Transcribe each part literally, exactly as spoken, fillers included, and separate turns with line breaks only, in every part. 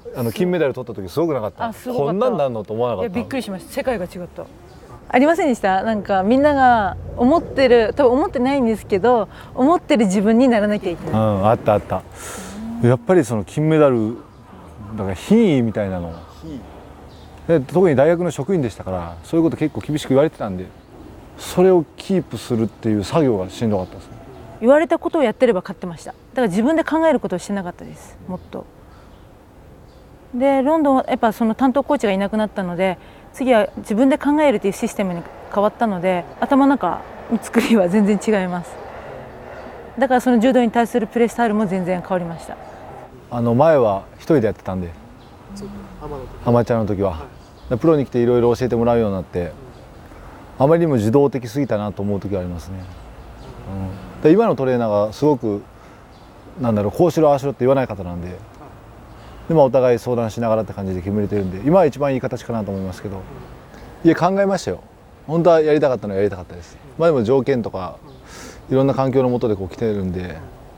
あの金メダル取った時すごくなかった？こんなんなんのと思わなかった？
いやびっくりしました。世界が違った。ありませんでした？なんかみんなが思ってる、多分思ってないんですけど、思ってる自分にならなきゃいけない。うん、
あったあった。やっぱりその金メダルだから品位みたいなの。で特に大学の職員でしたからそういうこと結構厳しく言われてたんで、それをキープするっていう作業がしんどかったです。
言われたことをやってれば勝ってました。だから自分で考えることをしてなかったです。もっと。でロンドンはやっぱその担当コーチがいなくなったので、次は自分で考えるというシステムに変わったので、頭の中の作りは全然違います。だからその柔道に対するプレースタイルも全然変わりました。
あの前は一人でやってたんで、アマチュアの時はプロに来ていろいろ教えてもらうようになって、あまりにも受動的すぎたなと思う時はありますね。うん、で今のトレーナーがすごくなんだろう、こうしろああしろって言わない方なんで、でもお互い相談しながらって感じで決めれてるんで、今は一番いい形かなと思いますけど、いや考えましたよ。本当はやりたかったのはやりたかったです。まあでも条件とかいろんな環境の下でこう来てるんで、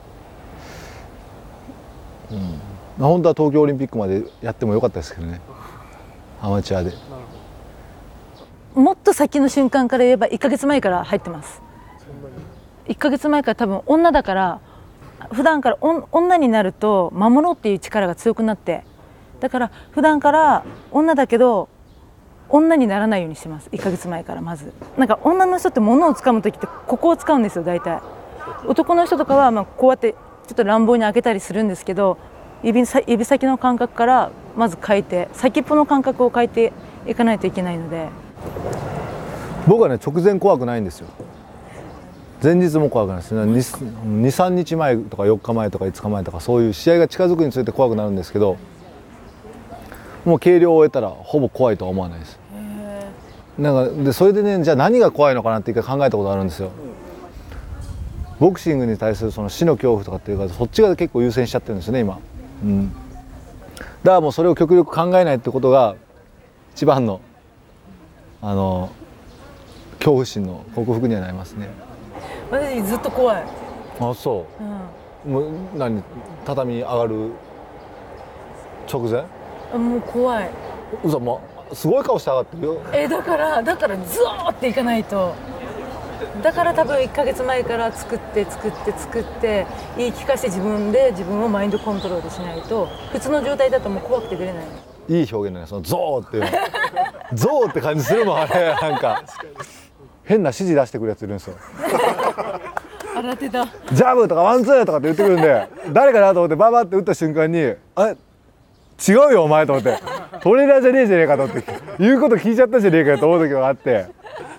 うん、本当は東京オリンピックまでやってもよかったですけどね、アマチュアで。
もっと先の瞬間から言えばいっかげつまえから入ってます。いっかげつまえから多分女だから、普段から女になると守ろうっていう力が強くなって、だから普段から女だけど女にならないようにしてます。いっかげつまえから。まずなんか女の人って物を掴む時ってここを使うんですよ大体。男の人とかはまあこうやってちょっと乱暴に開けたりするんですけど、指指先の感覚からまず変えて、先っぽの感覚を変えていかないといけないので。
僕はね直前怖くないんですよ。前日も怖くないですね。にさんにちまえとかよっかまえとかいつかまえとか、そういう試合が近づくにつれて怖くなるんですけど、もう計量を終えたらほぼ怖いとは思わないです。なんかでそれでね、じゃあ何が怖いのかなって一回考えたことあるんですよ。ボクシングに対するその死の恐怖とかっていうか、そっちが結構優先しちゃってるんですよね今。うん、だからもうそれを極力考えないってことが一番のあの恐怖心の克服にはなりますね。
私ずっと怖い。
あ、そう、うん、もう何、畳上がる直前？
もう怖い。
うそ、もうすごい顔して上がってるよ。
えだからだからズワーっていかないと。だから多分いっかげつまえから作って作って作って言い聞かせて自分で自分をマインドコントロールしないと、普通の状態だともう怖くて出れない。
いい表現だね、そのゾーっていうのゾーって感じするもんあれ。なんか変な指示出してくるやついるんですよ。
洗ってた。
ジャブとかワンツーとかって言ってくるんで、誰かなと思ってババって打った瞬間に、あれ違うよお前と思って、トレーナーじゃねえじゃねえかと思って言うこと聞いちゃったじゃねえかよと思う時があって。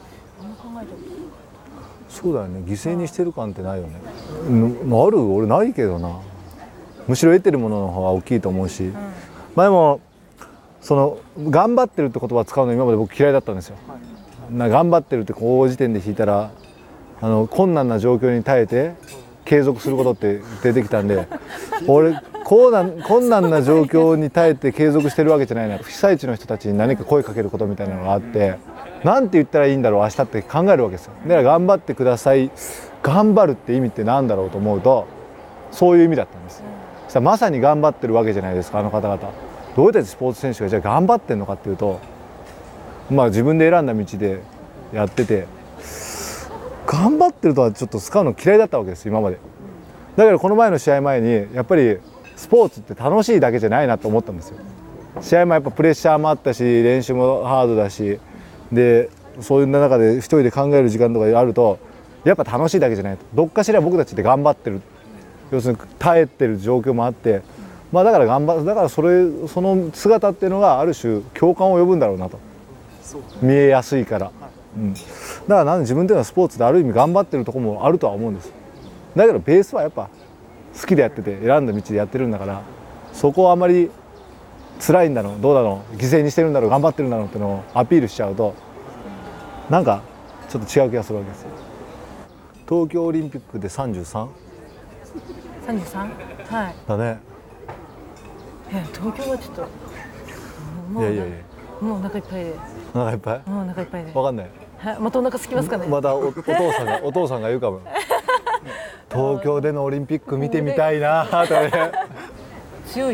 そうだよね、犠牲にしてる感ってないよね。ある？俺ないけどな。むしろ得てるものの方が大きいと思うし、うん、前もその頑張ってるって言葉を使うの今まで僕嫌いだったんですよ。な頑張ってるってこう時点で引いたら、あの困難な状況に耐えて継続することって出てきたんで、俺困難困難な状況に耐えて継続してるわけじゃないな。被災地の人たちに何か声かけることみたいなのがあって、なんて言ったらいいんだろう明日って考えるわけですよ。だから頑張ってください、頑張るって意味ってなんだろうと思うと、そういう意味だったんです。そしたらまさに頑張ってるわけじゃないですか、あの方々。どうやってスポーツ選手がじゃあ頑張ってんのかっていうと、まあ自分で選んだ道でやってて、頑張ってるとはちょっと使うの嫌いだったわけです今まで。だからこの前の試合前にやっぱりスポーツって楽しいだけじゃないなと思ったんですよ。試合もやっぱプレッシャーもあったし、練習もハードだし、でそういう中で一人で考える時間とかあるとやっぱ楽しいだけじゃないと、どっかしら僕たちって頑張ってる、要するに耐えてる状況もあって、まあだから頑張だからそれその姿っていうのがある種共感を呼ぶんだろうなと、見えやすいから、うん、だからなんで自分でのスポーツである意味頑張ってるところもあるとは思うんです。だけどベースはやっぱ好きでやってて選んだ道でやってるんだから、そこをあまり辛いんだろうどうだろう犠牲にしてるんだろう頑張ってるんだろうっていうのをアピールしちゃうとなんかちょっと違う気がするわけですよ。東京オリンピックで さんじゅうさん？
さんじゅうさん？ はい
だね。
いや東京はちょっともう
いやいやいや
もうお腹いっぱいで。
お腹いっぱい？
もうお腹いっぱいで。
わかんない。
はい、またお腹空きますかね。
また お, お父さんがお父さんが言うかも。東京でのオリンピック見てみたいなとね。
強い。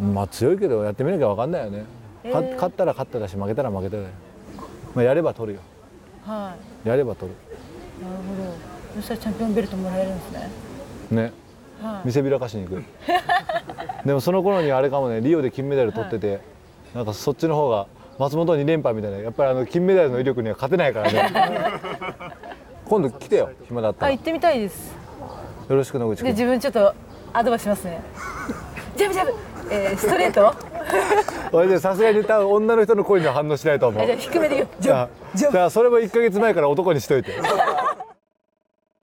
まあ強いけどやってみなきゃ分かんないよね、
えー
か勝ったら勝っただし負けたら負けただよ、まあ、やれば取るよ、
は
やれば取る
い、なるほど。そしたらチャンピオンベルトもらえるんですね。
ね、
はい、
見せびらかしに行くでもその頃にあれかもね、リオで金メダル取ってて、はい、なんかそっちの方が松本に連覇みたいな、やっぱりあの金メダルの威力には勝てないからね今度来てよ、暇だったら。
あ、行ってみたいです。
よろしく野口君。
で自分ちょっとアドバイスしますね。ジャブジャブ、えー、ストレート
俺でさすがに多分女の人の声には反応しないと思う。
じゃあ低めで言う。じゃあ
じゃあそれもいっかげつまえから男にしといて